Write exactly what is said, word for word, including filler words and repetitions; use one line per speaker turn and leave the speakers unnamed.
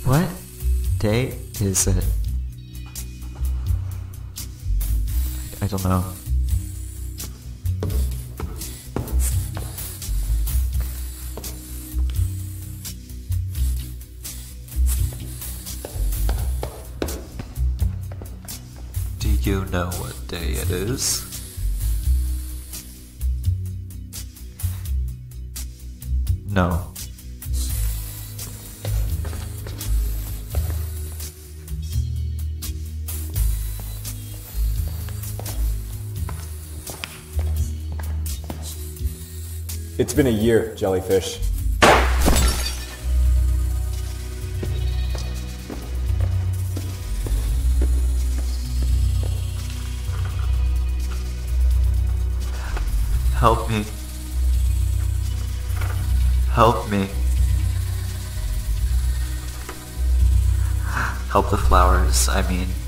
What day is it? I don't know. Do you know what day it is? No.
It's been a year, Jellyfish.
Help me. Help me. Help the flowers, I mean.